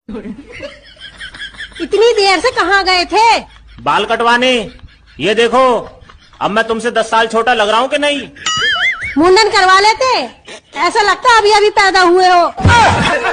इतनी देर से कहाँ गए थे? बाल कटवाने। ये देखो, अब मैं तुमसे 10 साल छोटा लग रहा हूँ कि नहीं? मुंडन करवा लेते, ऐसा लगता अभी अभी पैदा हुए हो।